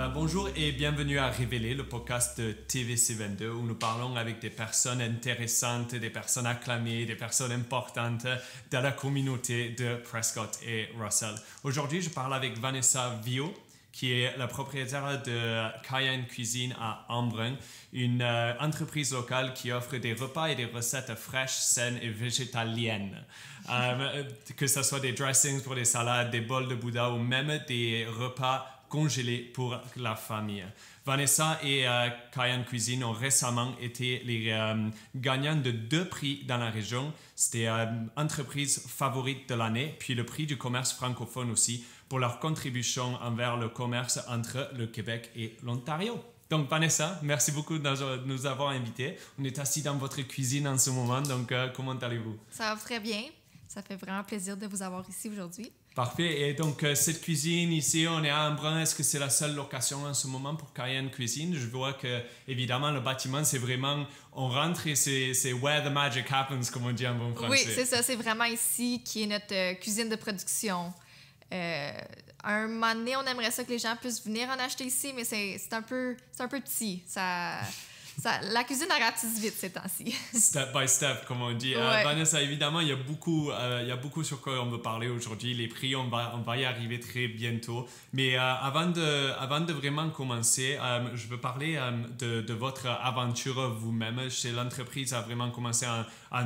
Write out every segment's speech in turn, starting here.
Bonjour et bienvenue à Révéler, le podcast de TVC22 où nous parlons avec des personnes intéressantes, des personnes acclamées, des personnes importantes de la communauté de Prescott et Russell. Aujourd'hui, je parle avec Vanessa Viau, qui est la propriétaire de Cayenne Cuisine à Embrun, une entreprise locale qui offre des repas et des recettes fraîches, saines et végétaliennes. Que ce soit des dressings pour des salades, des bols de Bouddha ou même des repas congelés pour la famille. Vanessa et Cayenne Cuisine ont récemment été les gagnants de 2 prix dans la région. C'était entreprise favorite de l'année, puis le prix du commerce francophone aussi, pour leur contribution envers le commerce entre le Québec et l'Ontario. Donc Vanessa, merci beaucoup de nous avoir invités. On est assis dans votre cuisine en ce moment, donc comment allez-vous? Ça va très bien. Ça fait vraiment plaisir de vous avoir ici aujourd'hui. Parfait. Et donc, cette cuisine ici, on est à Embrun. Est-ce que c'est la seule location en ce moment pour Cayenne Cuisine? Je vois que, évidemment, le bâtiment, c'est vraiment... On rentre et c'est where the magic happens, comme on dit en bon français. Oui, c'est ça. C'est vraiment ici qui est notre cuisine de production. Un moment donné, on aimerait ça que les gens puissent venir en acheter ici, mais c'est un peu petit. La cuisine ratisse vite ces temps-ci. Step by step, comme on dit. Ouais. Vanessa, évidemment, il y a beaucoup sur quoi on veut parler aujourd'hui. Les prix, on va y arriver très bientôt. Mais avant de vraiment commencer, je veux parler de votre aventure vous-même. Chez l'entreprise a vraiment commencé en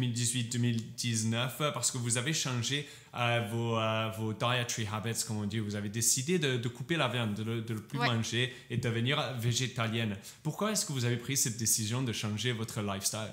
2018-2019 parce que vous avez changé vos dietary habits, comme on dit. Vous avez décidé de couper la viande, de ne plus manger et de devenir végétalienne. Pourquoi est-ce que vous avez pris cette décision de changer votre lifestyle?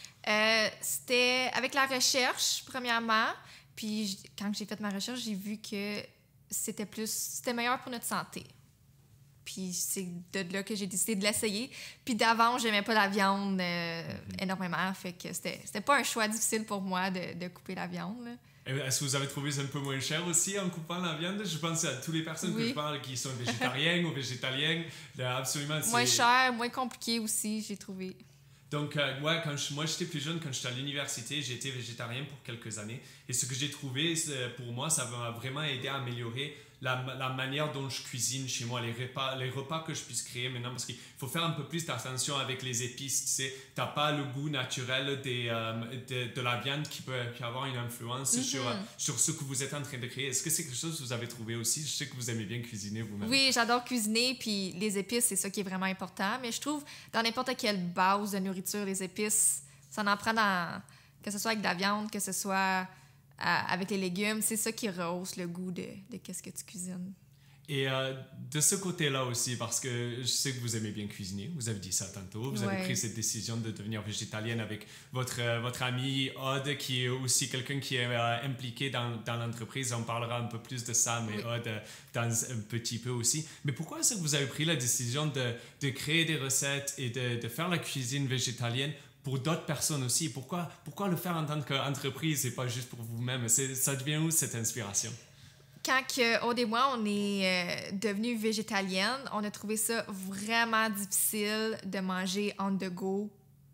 C'était avec la recherche, premièrement. Puis quand j'ai fait ma recherche, j'ai vu que c'était meilleur pour notre santé. Puis c'est de là que j'ai décidé de l'essayer. Puis d'avant, j'aimais pas la viande énormément. Fait que c'était pas un choix difficile pour moi de couper la viande, là. Est-ce que vous avez trouvé ça un peu moins cher aussi en coupant la viande? Je pense à toutes les personnes que je parle qui sont végétariennes ou végétaliennes. Absolument. Moins cher, moins compliqué aussi, j'ai trouvé. Donc, moi, j'étais plus jeune, quand j'étais à l'université, j'ai été végétarien pour quelques années. Et ce que j'ai trouvé, pour moi, ça m'a vraiment aidé à améliorer la manière dont je cuisine chez moi, les repas que je puisse créer maintenant, parce qu'il faut faire un peu plus d'attention avec les épices. Tu sais, t'as pas le goût naturel de la viande qui peut avoir une influence sur ce que vous êtes en train de créer. Est-ce que c'est quelque chose que vous avez trouvé aussi? Je sais que vous aimez bien cuisiner vous-même. Oui, j'adore cuisiner, puis les épices, c'est ça qui est vraiment important. Mais je trouve, dans n'importe quelle base de nourriture, les épices, ça en prend que ce soit avec de la viande, que ce soit avec les légumes, c'est ça qui rehausse le goût de qu'est-ce que tu cuisines. Et de ce côté-là aussi, parce que je sais que vous aimez bien cuisiner, vous avez dit ça tantôt, vous avez pris cette décision de devenir végétalienne avec votre ami Aude, qui est aussi quelqu'un qui est impliqué dans l'entreprise. On parlera un peu plus de ça, mais Aude dans un petit peu aussi. Mais pourquoi est-ce que vous avez pris la décision de créer des recettes et de faire la cuisine végétalienne pour d'autres personnes aussi? Pourquoi le faire en tant qu'entreprise et pas juste pour vous-même? Ça devient où cette inspiration? Quand Aude et moi, on est devenus végétaliennes, on a trouvé ça vraiment difficile de manger on the go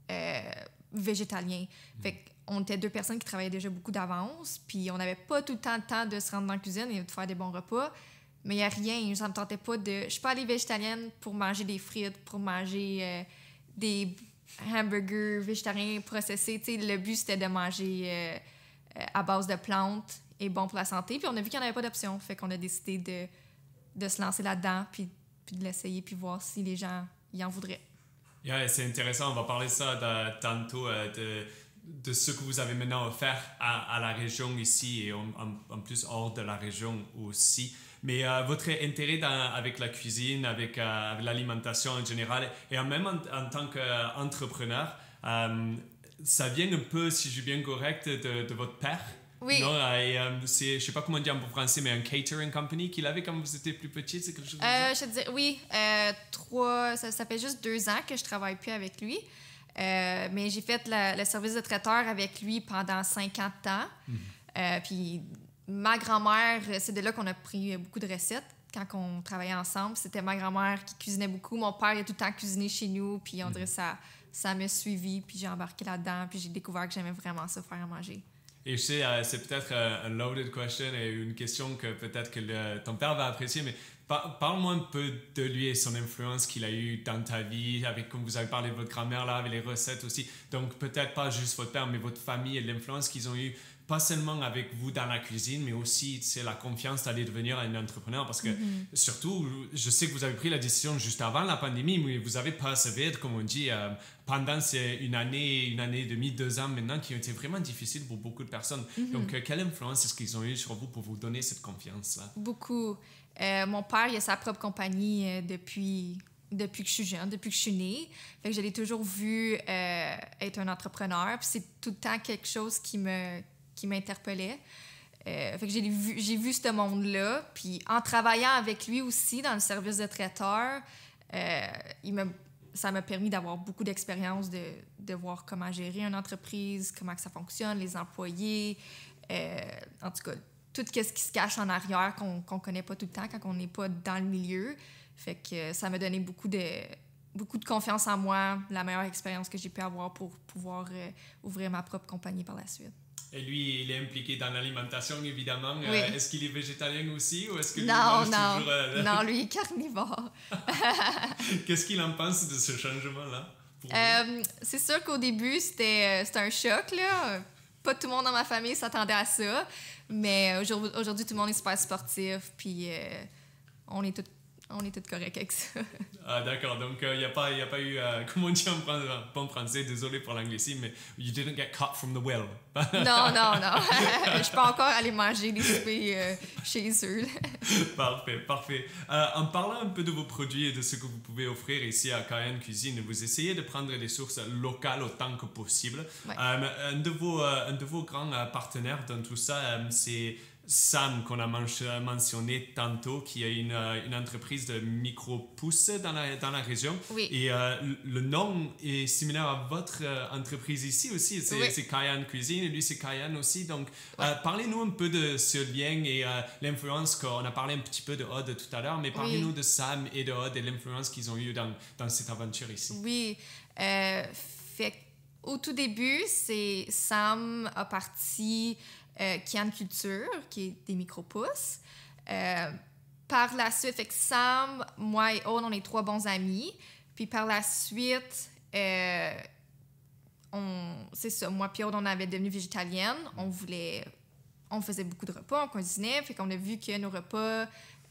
végétalien. Fait qu'on était 2 personnes qui travaillaient déjà beaucoup d'avance, puis on n'avait pas tout le temps de se rendre dans la cuisine et de faire des bons repas. Mais il n'y a rien, ça ne me tentait pas de... Je suis pas allée végétalienne pour manger des frites, pour manger des hamburgers végétariens processés. T'sais, le but, c'était de manger à base de plantes et bon pour la santé. Puis on a vu qu'il n'y en avait pas d'option. Fait qu'on a décidé de se lancer là-dedans, puis de l'essayer, puis voir si les gens y en voudraient. Yeah, c'est intéressant. On va parler de ça tantôt, de ce que vous avez maintenant offert à la région ici et en plus hors de la région aussi. Mais votre intérêt avec la cuisine, avec l'alimentation en général, et même en tant qu'entrepreneur, ça vient un peu, si je suis bien correct, de votre père. Oui. Non, je ne sais pas comment dire en français, mais un catering company qu'il avait quand vous étiez plus petit, c'est quelque chose comme ça? Je te dis, oui. Ça fait juste 2 ans que je travaille plus avec lui. Mais j'ai fait le service de traiteur avec lui pendant 50 ans. Puis ma grand-mère, c'est de là qu'on a pris beaucoup de recettes quand on travaillait ensemble. C'était ma grand-mère qui cuisinait beaucoup. Mon père, il a tout le temps cuisiné chez nous. Puis on dirait ça m'a suivi. Puis j'ai embarqué là-dedans. Puis j'ai découvert que j'aimais vraiment ça, faire à manger. Et je sais, c'est peut-être un loaded question et une question que peut-être que ton père va apprécier, mais Parle-moi un peu de lui et son influence qu'il a eu dans ta vie, avec, comme vous avez parlé de votre grand-mère là, avec les recettes aussi. Donc peut-être pas juste votre père, mais votre famille et l'influence qu'ils ont eu, pas seulement avec vous dans la cuisine, mais aussi la confiance d'aller devenir un entrepreneur. Parce que surtout, je sais que vous avez pris la décision juste avant la pandémie, mais vous avez persévéré, comme on dit, pendant une année et demie, 2 ans maintenant, qui ont été vraiment difficiles pour beaucoup de personnes. Donc, quelle influence est-ce qu'ils ont eu sur vous pour vous donner cette confiance-là? Beaucoup. Mon père, il a sa propre compagnie depuis que je suis jeune, depuis que je suis née. Fait que je l'ai toujours vu être un entrepreneur. Puis c'est tout le temps quelque chose qui m'interpellait. Fait que j'ai vu ce monde-là. Puis en travaillant avec lui aussi dans le service de traiteur, ça m'a permis d'avoir beaucoup d'expérience, de voir comment gérer une entreprise, comment que ça fonctionne, les employés. En tout cas, tout ce qui se cache en arrière qu'on connaît pas tout le temps quand on n'est pas dans le milieu. Fait que ça m'a donné beaucoup de confiance en moi, la meilleure expérience que j'ai pu avoir pour pouvoir ouvrir ma propre compagnie par la suite. Et lui, il est impliqué dans l'alimentation, évidemment. Oui. Est-ce qu'il est végétalien aussi ou est-ce que lui Non, mange toujours... Non, lui, il est carnivore. Qu'est-ce qu'il en pense de ce changement-là? C'est sûr qu'au début, c'était un choc, là. Pas tout le monde dans ma famille s'attendait à ça. Mais aujourd'hui, tout le monde est super sportif. Puis on est tous corrects avec ça. Ah, d'accord. Donc, il n'y a pas eu... comment on dit en bon français? Désolé pour l'anglicisme, mais you didn't get caught from the well. Non. Je peux encore aller manger des soupers chez eux. Parfait. En parlant un peu de vos produits et de ce que vous pouvez offrir ici à Cayenne Cuisine, vous essayez de prendre des sources locales autant que possible. Ouais. Un de vos grands partenaires dans tout ça, c'est Sam, qu'on a mentionné tantôt, qui a une entreprise de micro-pousses dans la région. Oui. Et le nom est similaire à votre entreprise ici aussi. C'est Cayenne Cuisine et lui, c'est Cayenne aussi. Donc, parlez-nous un peu de ce lien et l'influence qu'on a parlé un petit peu de Odd tout à l'heure, mais parlez-nous de Sam et de Odd et l'influence qu'ils ont eu dans cette aventure ici. Oui. Fait au tout début, c'est Sam a parti... Kian Culture, qui est des micro-pousses. Par la suite, fait que Sam, moi et Aude, on est 3 bons amis. Puis par la suite, c'est ça, moi et Aude, on avait devenu végétalienne. On faisait beaucoup de repas, on cuisinait. Fait qu'on a vu que nos repas,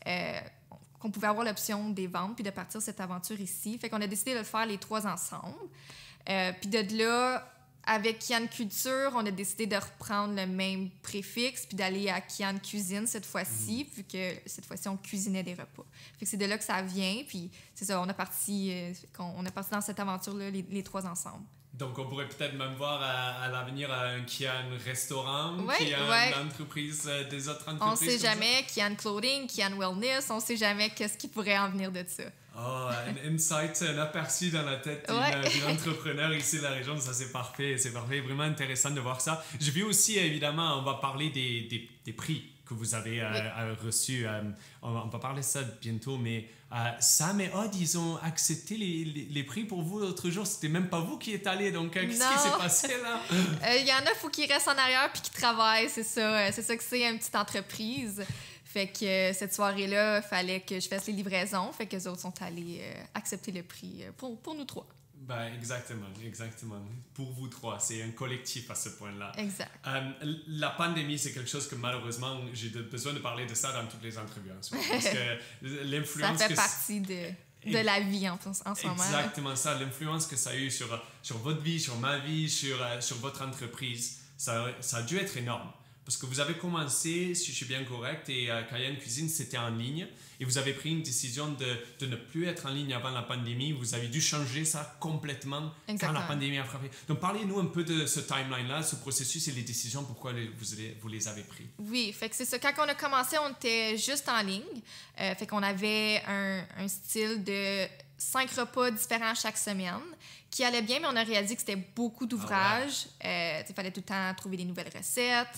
qu'on pouvait avoir l'option de les vendre puis de partir cette aventure ici. Fait qu'on a décidé de le faire les 3 ensemble. Puis de là... Avec Kian Culture, on a décidé de reprendre le même préfixe puis d'aller à Kian Cuisine cette fois-ci, vu que cette fois-ci, on cuisinait des repas. Fait que c'est de là que ça vient, puis c'est ça, on a parti dans cette aventure-là, les 3 ensemble. Donc, on pourrait peut-être même voir à l'avenir un Kian Restaurant, Kian entreprise, des autres entreprises. On sait jamais, Kian Clothing, Kian Wellness, on sait jamais qu'est-ce qui pourrait en venir de ça. Oh, un insight, un aperçu dans la tête d'une entrepreneur ici de la région, ça c'est parfait, vraiment intéressant de voir ça. J'ai vu aussi, évidemment, on va parler des prix que vous avez reçus, on va parler de ça bientôt, mais Sam et Odd, ils ont accepté les prix pour vous l'autre jour, c'était même pas vous qui êtes allés, donc qu'est-ce qui s'est passé là? Il y en a, il faut qu'ils restent en arrière puis qu'ils travaillent, c'est ça que c'est une petite entreprise. Fait que cette soirée-là, il fallait que je fasse les livraisons. Fait que les autres sont allés accepter le prix pour nous 3. Ben, exactement. Pour vous 3, c'est un collectif à ce point-là. Exact. La pandémie, c'est quelque chose que malheureusement, j'ai besoin de parler de ça dans toutes les entrevues. Parce que l'influence... Ça fait partie de la vie en ce moment. Exactement ça. L'influence que ça a eu sur votre vie, sur ma vie, sur votre entreprise, ça a dû être énorme. Parce que vous avez commencé, si je suis bien correct, et Cayenne Cuisine, c'était en ligne. Et vous avez pris une décision de ne plus être en ligne avant la pandémie. Vous avez dû changer ça complètement. Exactement. Quand la pandémie a frappé. Donc, parlez-nous un peu de ce timeline-là, ce processus et les décisions, pourquoi vous les avez pris. Oui, fait que c'est ça. Quand on a commencé, on était juste en ligne. Fait qu'on avait un style de 5 repas différents chaque semaine qui allait bien, mais on a réalisé que c'était beaucoup d'ouvrages. Il fallait tout le temps trouver des nouvelles recettes.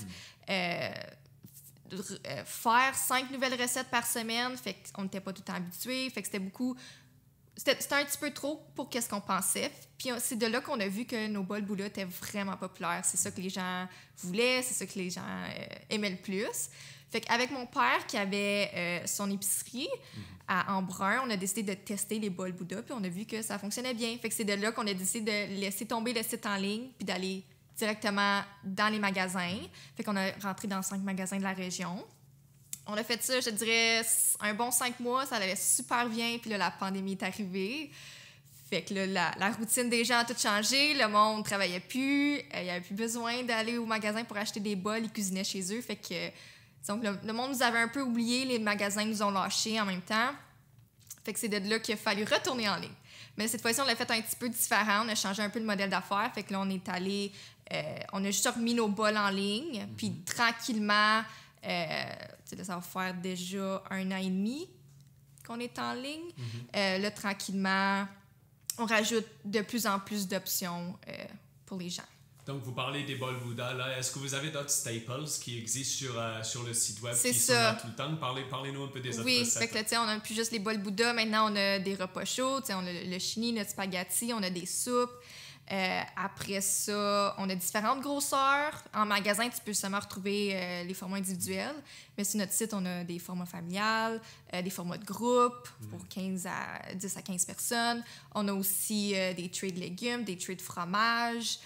Faire 5 nouvelles recettes par semaine, fait qu'on n'était pas tout le temps habitués, fait que c'était beaucoup... C'était un petit peu trop pour qu'est-ce qu'on pensait. Puis c'est de là qu'on a vu que nos bols Boula étaient vraiment populaires. C'est ça que les gens voulaient, c'est ça que les gens aimaient le plus. Fait qu'avec mon père qui avait son épicerie à Embrun, on a décidé de tester les bols Bouddha, puis on a vu que ça fonctionnait bien. Fait que c'est de là qu'on a décidé de laisser tomber le site en ligne, puis d'aller directement dans les magasins. Fait qu'on a rentré dans 5 magasins de la région. On a fait ça, je dirais, un bon 5 mois. Ça allait super bien. Puis là, la pandémie est arrivée. Fait que là, la routine des gens a tout changé. Le monde ne travaillait plus. Il n'y avait plus besoin d'aller au magasin pour acheter des bols. Ils cuisinaient chez eux. Fait que donc, le monde nous avait un peu oubliés. Les magasins nous ont lâchés en même temps. Fait que c'est de là qu'il a fallu retourner en ligne. Mais cette fois-ci, on l'a fait un petit peu différent. On a changé un peu le modèle d'affaires. Fait que là, on est allé... on a juste remis nos bols en ligne. Puis tranquillement... ça va faire déjà 1 an et demi qu'on est en ligne. Là, tranquillement, on rajoute de plus en plus d'options pour les gens. Donc, vous parlez des bols Bouddha, là. Est-ce que vous avez d'autres staples qui existent sur le site web sont là tout le temps? Parlez-nous un peu des autres recettes. Oui, fait que, on n'a plus juste les bols Bouddha. Maintenant, on a des repas chauds. On a le chini, notre spaghetti, on a des soupes. Après ça, on a différentes grosseurs. En magasin, tu peux seulement retrouver les formats individuels. Mais sur notre site, on a des formats familiales, des formats de groupe pour 10 à 15 personnes. On a aussi des trays de légumes, des trays de fromage.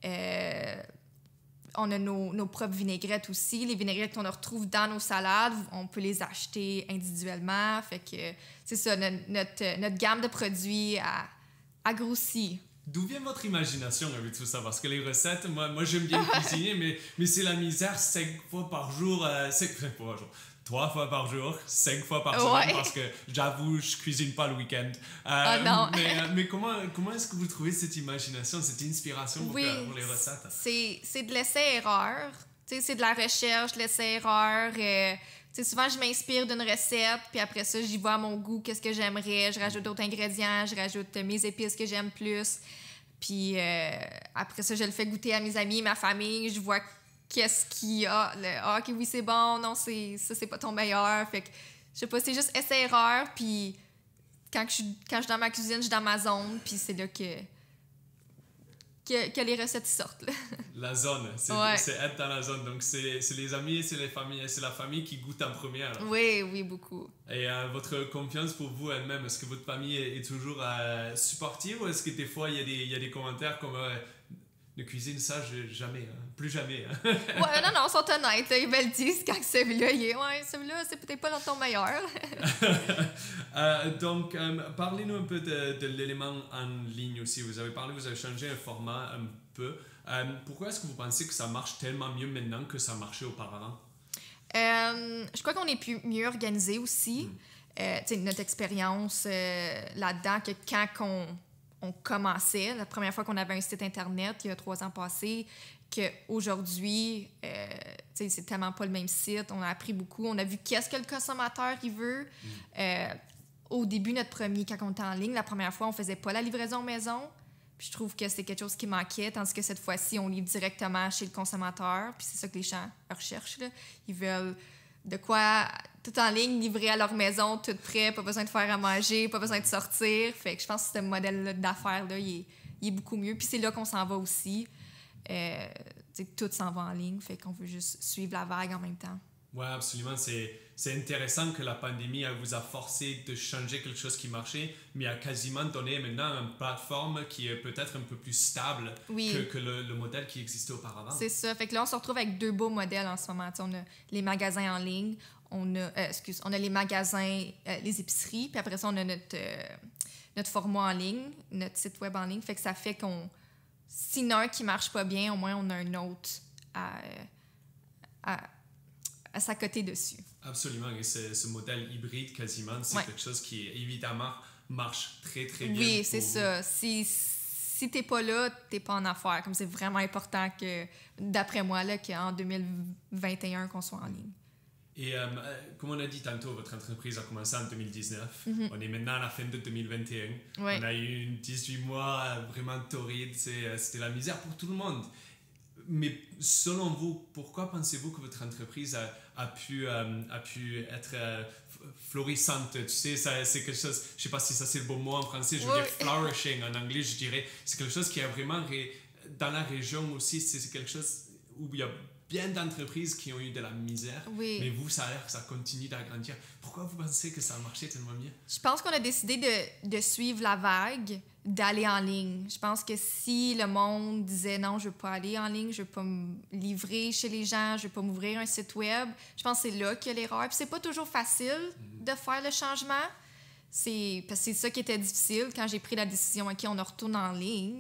On a nos propres vinaigrettes aussi. Les vinaigrettes qu'on retrouve dans nos salades, on peut les acheter individuellement. Fait que c'est ça, notre gamme de produits a grossi. D'où vient votre imagination avec tout ça? Parce que les recettes, moi j'aime bien cuisiner, mais c'est la misère 5 fois par jour, 3 fois par jour, 5 fois par semaine, parce que j'avoue, je cuisine pas le week-end. Non. mais comment est-ce que vous trouvez cette imagination, cette inspiration pour les recettes? C'est de l'essai-erreur. C'est de la recherche, l'essai-erreur. Souvent, je m'inspire d'une recette, puis après ça, j'y vois à mon goût, qu'est-ce que j'aimerais. Je rajoute d'autres ingrédients, je rajoute mes épices que j'aime plus. Puis après ça, je le fais goûter à mes amis, ma famille. Je vois qu'est-ce qu'il y a. OK, oui, c'est bon. Non, ça, c'est pas ton meilleur. Fait que, je sais pas, c'est juste essai-erreur. Puis quand je suis dans ma cuisine, je suis dans ma zone. Puis c'est là que les recettes sortent. Là. La zone, c'est être dans la zone. Donc, c'est les amis, c'est les familles, c'est la famille qui goûte en première. Oui, beaucoup. Et votre confiance pour vous elle-même, est-ce que votre famille est toujours supportive ou est-ce que des fois, il y a des commentaires comme ne cuisine ça, jamais, plus jamais. Non, ils sont honnêtes. Ils me le disent quand celui-là, c'est peut-être pas ton meilleur. Donc, parlez-nous un peu de l'élément en ligne aussi. Vous avez changé un format un peu. Pourquoi est-ce que vous pensez que ça marche tellement mieux maintenant que ça marchait auparavant? Je crois qu'on est mieux organisé aussi. Notre expérience là-dedans, que quand on commençait, la première fois qu'on avait un site Internet, il y a 3 ans passés, qu'aujourd'hui, c'est tellement pas le même site. On a appris beaucoup. On a vu qu'est-ce que le consommateur il veut. Au début, quand on était en ligne, la première fois, on faisait pas la livraison maison. Puis je trouve que c'est quelque chose qui manquait, tandis que cette fois-ci, on livre directement chez le consommateur. Puis c'est ça que les gens recherchent. Là. Ils veulent de quoi, tout en ligne, livrer à leur maison, tout prêt, pas besoin de faire à manger, pas besoin de sortir. Fait que je pense que ce modèle d'affaires-là, il est beaucoup mieux. Puis c'est là qu'on s'en va aussi. Tout s'en va en ligne, fait qu'on veut juste suivre la vague en même temps. Oui, absolument. C'est intéressant que la pandémie vous a forcé de changer quelque chose qui marchait, mais a quasiment donné maintenant une plateforme qui est peut-être un peu plus stable que le modèle qui existait auparavant. C'est ça. Fait que là, on se retrouve avec 2 beaux modèles en ce moment. On a les magasins en ligne, on a les magasins, les épiceries, puis après ça, on a notre format en ligne, notre site web en ligne. Fait que ça fait qu'on... S'il y en a un qui marche pas bien, au moins, on a un autre à s'accoter dessus. Absolument. Et ce modèle hybride, quasiment, c'est quelque chose qui, évidemment, marche très, très bien. Oui, c'est ça. Si t'es pas là, t'es pas en affaires. Comme c'est vraiment important que, d'après moi, là, qu'en 2021, qu'on soit en ligne. Et comme on a dit tantôt, votre entreprise a commencé en 2019. On est maintenant à la fin de 2021. On a eu 18 mois vraiment torrides. C'était la misère pour tout le monde. Mais selon vous, pourquoi pensez-vous que votre entreprise a pu être florissante? Tu sais, c'est quelque chose, je ne sais pas si ça c'est le bon mot en français, je veux dire flourishing en anglais, je dirais. C'est quelque chose qui est vraiment, dans la région aussi, c'est quelque chose où il y a bien d'entreprises qui ont eu de la misère, Oui. mais vous, ça a l'air que ça continue d'agrandir. Pourquoi vous pensez que ça a marché tellement bien? Je pense qu'on a décidé de suivre la vague, d'aller en ligne. Je pense que si le monde disait non, je veux pas aller en ligne, je veux pas me livrer chez les gens, je veux pas m'ouvrir un site web, je pense que c'est là qu'il y a l'erreur. Puis c'est pas toujours facile de faire le changement. Parce que c'est ça qui était difficile quand j'ai pris la décision, OK, on retourne en ligne.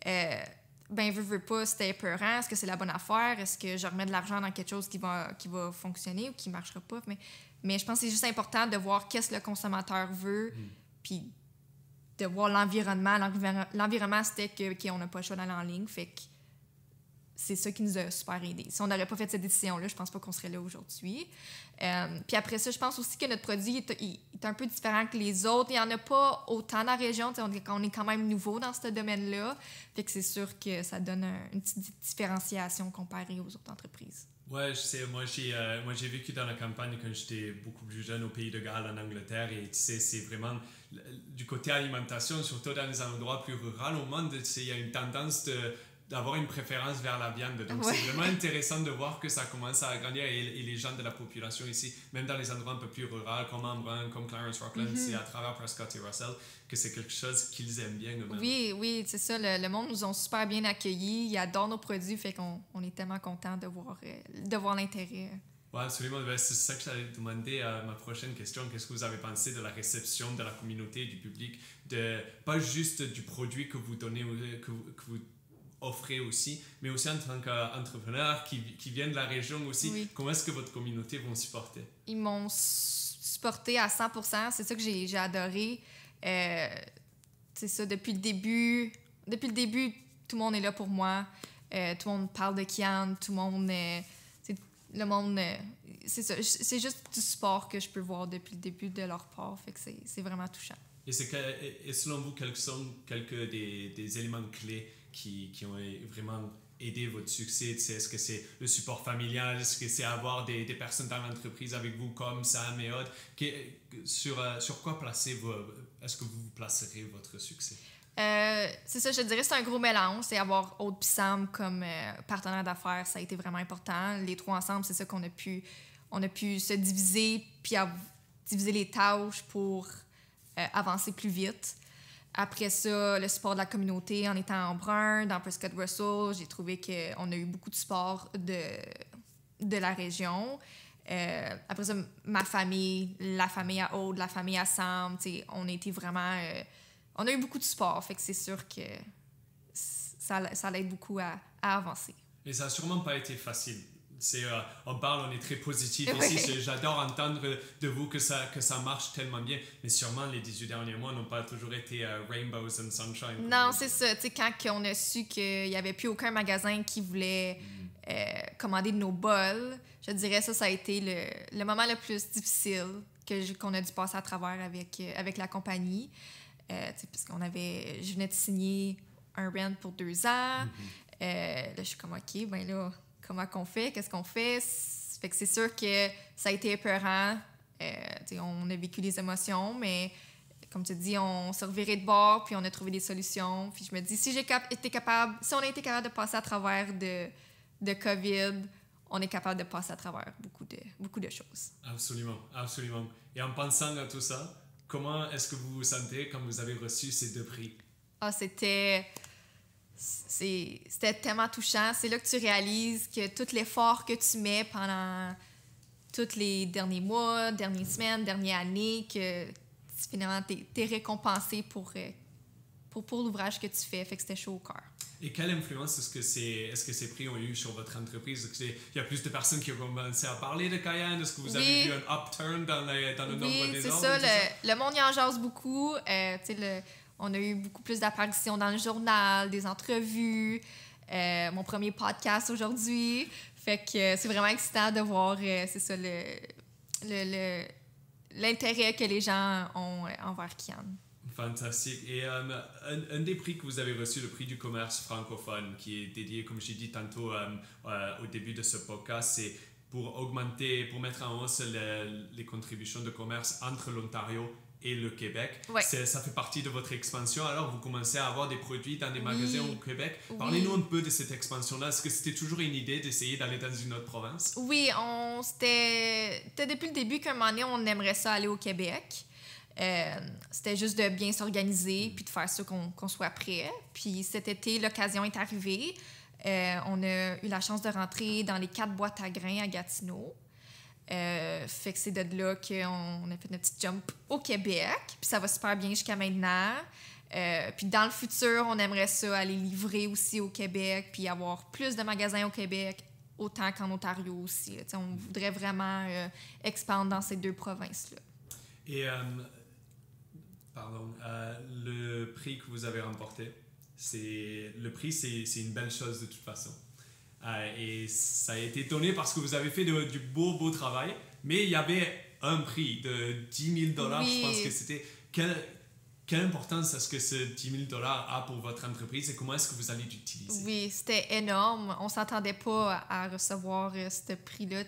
Veux pas, c'était épeurant. Est-ce que c'est la bonne affaire? Est-ce que je remets de l'argent dans quelque chose qui va fonctionner ou qui marchera pas? Mais je pense que c'est juste important de voir qu'est-ce que le consommateur veut, puis de voir l'environnement. L'environnement, c'était qu'on n'a pas le choix d'aller en ligne, fait que c'est ça qui nous a super aidés. Si on n'aurait pas fait cette décision-là, je pense pas qu'on serait là aujourd'hui. Puis après ça, je pense aussi que notre produit est un peu différent que les autres. Il n'y en a pas autant dans la région. On est quand même nouveau dans ce domaine-là. Fait que c'est sûr que ça donne une petite différenciation comparée aux autres entreprises. Ouais, je sais, moi j'ai vécu dans la campagne quand j'étais beaucoup plus jeune au Pays de Galles, en Angleterre, et tu sais, c'est vraiment du côté alimentation, surtout dans les endroits plus ruraux au monde, tu sais, il y a une tendance d'avoir une préférence vers la viande. Donc, c'est vraiment intéressant de voir que ça commence à grandir et les gens de la population ici, même dans les endroits un peu plus ruraux, comme Embrun, comme Clarence Rockland, c'est à travers Prescott et Russell, que c'est quelque chose qu'ils aiment bien eux-mêmes. Oui, c'est ça. Le monde nous a super bien accueillis. Ils adorent nos produits, fait qu'on est tellement contents de voir l'intérêt. Oui, absolument. C'est ça que j'allais demander à ma prochaine question. Qu'est-ce que vous avez pensé de la réception de la communauté, du public, pas juste du produit que vous donnez, que vous offrez aussi, mais aussi en tant qu'entrepreneur qui vient de la région aussi. Oui. Comment est-ce que votre communauté vont supporter? Ils m'ont supporté à 100%. C'est ça que j'ai adoré. C'est ça, depuis le début, tout le monde est là pour moi. Tout le monde parle de Kian, tout le monde... le monde... c'est ça, c'est juste du support que je peux voir depuis le début de leur part. Fait que c'est vraiment touchant. Et selon vous, quels sont quelques des éléments clés qui ont vraiment aidé votre succès? Est-ce que c'est le support familial? Est-ce que c'est avoir des personnes dans l'entreprise avec vous comme Sam et Aude? Sur quoi est-ce que vous placerez votre succès? C'est ça, je dirais que c'est un gros mélange. C'est avoir Aude et Sam comme partenaire d'affaires, ça a été vraiment important. Les trois ensemble, c'est ça qu'on a pu se diviser puis diviser les tâches pour avancer plus vite. Après ça, le support de la communauté en étant en Embrun, dans Prescott Russell, j'ai trouvé qu'on a eu beaucoup de support de la région. Après ça, ma famille, la famille à Aude, la famille à Sam, on a été vraiment... on a eu beaucoup de support, fait que c'est sûr que ça l'aide beaucoup à avancer. Et ça n'a sûrement pas été facile. On est très positif ici. J'adore entendre de vous que ça marche tellement bien. Mais sûrement, les 18 derniers mois n'ont pas toujours été rainbows and sunshine. Non, c'est ça. Quand on a su qu'il n'y avait plus aucun magasin qui voulait commander de nos bols, je dirais ça a été le moment le plus difficile qu'on a dû passer à travers avec la compagnie. Parce je venais de signer un rent pour 2 ans. Là, je suis comme, OK, ben là... Comment qu'on fait? Qu'est-ce qu'on fait? Fait que c'est sûr que ça a été épeurant. On a vécu des émotions, mais comme tu dis, on s'est reviré de bord, puis on a trouvé des solutions. Puis je me dis, si on a été capable de passer à travers de COVID, on est capable de passer à travers beaucoup de choses. Absolument, absolument. Et en pensant à tout ça, comment est-ce que vous vous sentez quand vous avez reçu ces 2 prix? C'était tellement touchant. C'est là que tu réalises que tout l'effort que tu mets pendant tous les derniers mois, dernières semaines, dernières années, que finalement, t'es récompensé pour l'ouvrage que tu fais. Fait que c'était chaud au cœur. Et quelle influence est-ce que ces prix ont eu sur votre entreprise? Est-ce qu'il y a plus de personnes qui ont commencé à parler de Cayenne? Est-ce que vous avez vu un upturn dans le nombre des ordres? Oui, c'est ça. Le monde y en jase beaucoup. On a eu beaucoup plus d'apparitions dans le journal, des entrevues, mon premier podcast aujourd'hui. Fait que c'est vraiment excitant de voir, c'est ça, l'intérêt que les gens ont envers Kian. Fantastique. Et un des prix que vous avez reçu, le prix du commerce francophone, qui est dédié, comme j'ai dit tantôt au début de ce podcast, c'est pour mettre en hausse les contributions de commerce entre l'Ontario et le Québec. Ouais. Ça fait partie de votre expansion. Alors, vous commencez à avoir des produits dans des magasins au Québec. Oui. Parlez-nous un peu de cette expansion-là. Est-ce que c'était toujours une idée d'essayer d'aller dans une autre province? Oui, c'était depuis le début qu'à un moment donné, on aimerait ça aller au Québec. C'était juste de bien s'organiser puis de faire ça qu'on soit prêt. Puis cet été, l'occasion est arrivée. On a eu la chance de rentrer dans les 4 boîtes à grains à Gatineau. Fait que c'est de là qu'on a fait notre petit jump au Québec. Puis ça va super bien jusqu'à maintenant. Puis dans le futur, on aimerait ça aller livrer aussi au Québec puis avoir plus de magasins au Québec, autant qu'en Ontario aussi. Là. On voudrait vraiment expandre dans ces 2 provinces-là. Et, le prix que vous avez remporté, c'est une belle chose de toute façon. Et ça a été donné parce que vous avez fait du beau travail, mais il y avait un prix de 10 000 $. Oui. Je pense que c'était... Quelle importance est-ce que ce 10 000 $ a pour votre entreprise et comment est-ce que vous allez l'utiliser? Oui, c'était énorme. On ne s'attendait pas à recevoir ce prix-là.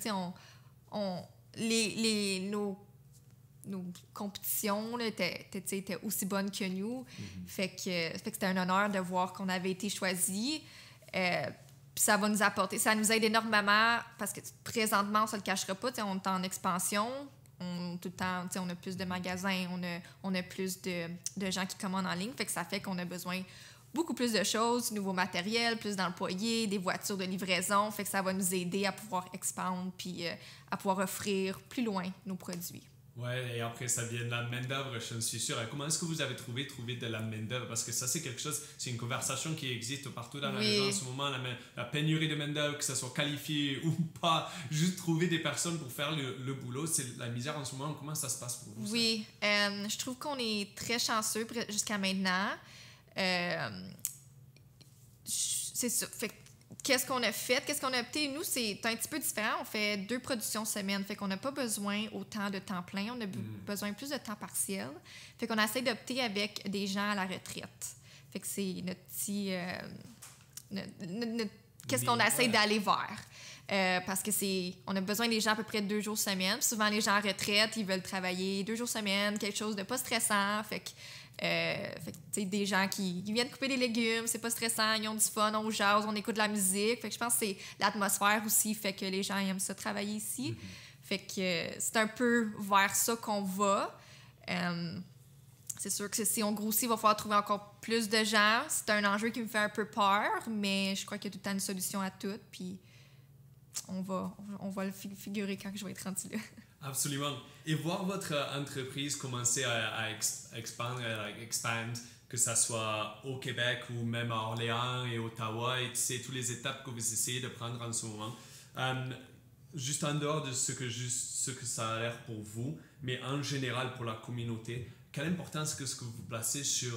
Nos compétitions là, étaient aussi bonnes que nous. Fait que c'était un honneur de voir qu'on avait été choisis. Puis ça va nous apporter, ça nous aide énormément parce que présentement, on ne se le cachera pas, on est en expansion. Tout le temps, on a plus de magasins, on a plus de gens qui commandent en ligne. Fait que ça fait qu'on a besoin beaucoup plus de choses, du nouveau matériel, plus d'employés, des voitures de livraison. Fait que ça va nous aider à pouvoir expandre puis à pouvoir offrir plus loin nos produits. Ouais, et après ça vient de la main-d'œuvre, je suis sûr. Comment est-ce que vous avez trouvé de la main-d'œuvre? Parce que ça, c'est quelque chose, c'est une conversation qui existe partout dans la région en ce moment, la pénurie de main-d'œuvre, que ça soit qualifié ou pas, juste trouver des personnes pour faire le boulot, c'est la misère en ce moment. Comment ça se passe pour vous? Oui, je trouve qu'on est très chanceux jusqu'à maintenant. C'est ça. Fait que qu'est-ce qu'on a fait? Qu'est-ce qu'on a opté? Nous, c'est un petit peu différent. On fait 2 productions semaine. Fait qu'on n'a pas besoin autant de temps plein. On a besoin plus de temps partiel. Fait qu'on essaie d'opter avec des gens à la retraite. Fait que c'est notre petit... qu'est-ce qu'on essaie d'aller vers? Parce que on a besoin des gens à peu près 2 jours semaine. Puis souvent, les gens en retraite, ils veulent travailler 2 jours semaine, quelque chose de pas stressant. Fait que des gens qui viennent couper des légumes, c'est pas stressant, ils ont du fun, on jase, on écoute de la musique. Fait que je pense que c'est l'atmosphère aussi fait que les gens aiment ça travailler ici. Fait que c'est un peu vers ça qu'on va. C'est sûr que si on grossit, il va falloir trouver encore plus de gens. C'est un enjeu qui me fait un peu peur, mais je crois qu'il y a tout le temps une solution à tout. Puis on va le figurer quand je vais être rendu là. Absolument. Et voir votre entreprise commencer à expand, que ce soit au Québec ou même à Orléans et Ottawa, et toutes les étapes que vous essayez de prendre en ce moment. Juste en dehors de ce que ça a l'air pour vous, mais en général pour la communauté, quelle importance est-ce que vous placez sur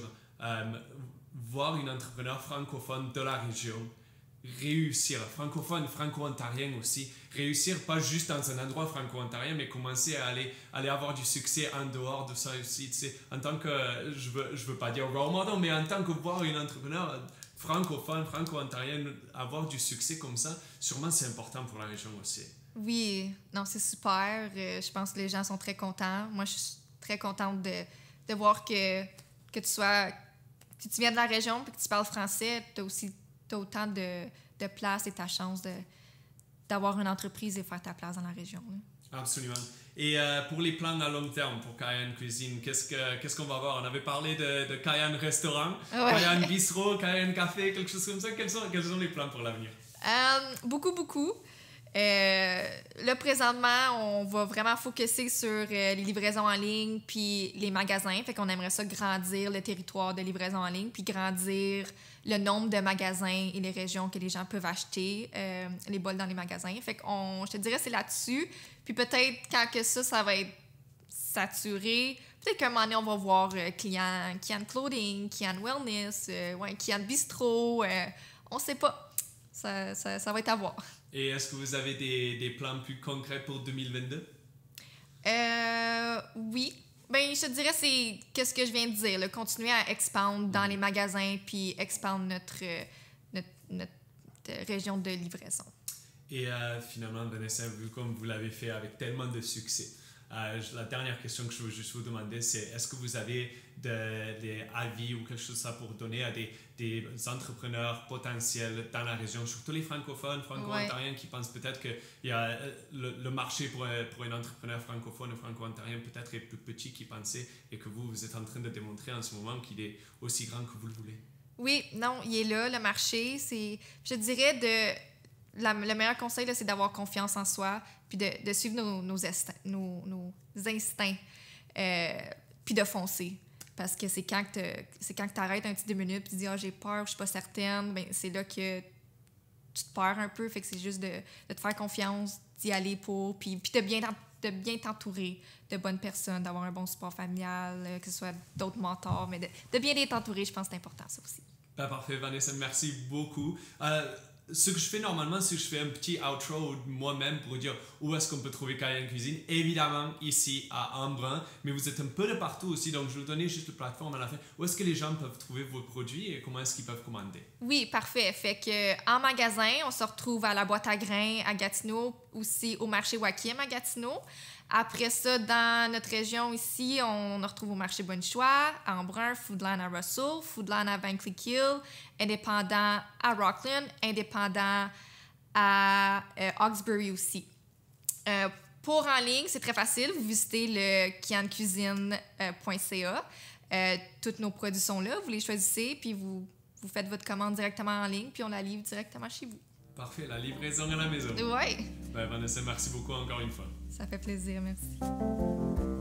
voir une entrepreneur francophone de la région réussir, francophone, franco-ontarien aussi, réussir pas juste dans un endroit franco-ontarien, mais commencer à aller avoir du succès en dehors de ça aussi, tu sais, en tant que, je veux pas dire role model, mais en tant que voir une entrepreneur francophone, franco-ontarienne avoir du succès comme ça, sûrement c'est important pour la région aussi. Oui, non, c'est super. Je pense que les gens sont très contents. Moi, je suis très contente de voir que tu viens de la région et que tu parles français, t'as autant de place et ta chance d'avoir une entreprise et faire ta place dans la région. Là. Absolument. Et pour les plans à long terme pour Cayenne Cuisine, qu'est-ce qu'on va voir? On avait parlé de Cayenne Restaurant, Cayenne Bistrot, Cayenne Café, quelque chose comme ça. Quels sont les plans pour l'avenir? Beaucoup. Là, présentement, on va vraiment focusser sur les livraisons en ligne puis les magasins. Fait qu'on aimerait ça grandir le territoire de livraison en ligne puis grandir le nombre de magasins et les régions que les gens peuvent acheter les bols dans les magasins. Fait je te dirais, c'est là-dessus. Puis peut-être quand que ça va être saturé, peut-être qu'à un moment donné, on va voir Kian Clothing, Kian Wellness, Kian Bistro. On sait pas. Ça va être à voir. Et est-ce que vous avez des plans plus concrets pour 2022? Oui. Ben, je te dirais, c'est qu'est-ce que je viens de dire, là, continuer à expandre dans les magasins puis expandre notre région de livraison. Et finalement, Vanessa, vu comme vous l'avez fait avec tellement de succès, La dernière question que je veux juste vous demander, c'est est-ce que vous avez des avis ou quelque chose ça pour donner à des entrepreneurs potentiels dans la région, surtout les francophones, franco-ontariens qui pensent peut-être que le marché pour un entrepreneur francophone ou franco-ontarien peut-être est plus petit qu'ils pensaient et que vous êtes en train de démontrer en ce moment qu'il est aussi grand que vous le voulez? Oui, non, il est là, le marché. Je dirais, le meilleur conseil, là, c'est d'avoir confiance en soi, puis de suivre nos instincts, puis de foncer. Parce que c'est quand tu arrêtes un petit 2 minutes, puis tu dis « Ah, j'ai peur, je suis pas certaine », ben, c'est là que tu te perds un peu. Fait que c'est juste de te faire confiance, d'y aller puis de bien t'entourer de bonnes personnes, d'avoir un bon support familial, que ce soit d'autres mentors, mais de bien être entouré, je pense que c'est important, ça aussi. Parfait, Vanessa, merci beaucoup. Ce que je fais normalement, c'est que je fais un petit outro moi-même pour dire où est-ce qu'on peut trouver Cayenne Cuisine. Évidemment, ici à Embrun, mais vous êtes un peu de partout aussi, donc je vais vous donner juste la plateforme à la fin. Où est-ce que les gens peuvent trouver vos produits et comment est-ce qu'ils peuvent commander? Oui, parfait. Fait que en magasin, on se retrouve à la boîte à grains à Gatineau, aussi au marché Wakim à Gatineau. Après ça, dans notre région ici, on retrouve au marché Bonne-Choix, à Embrun, Foodland à Russell, Foodland à Van Cleek Hill, Indépendant à Rockland, Indépendant à Hawkesbury aussi. Pour en ligne, c'est très facile. Vous visitez le kiancuisine.ca. Tous nos produits sont là. Vous les choisissez, puis vous faites votre commande directement en ligne, puis on la livre directement chez vous. Parfait, la livraison à la maison. Oui. Vanessa, merci beaucoup encore une fois. Ça fait plaisir, merci.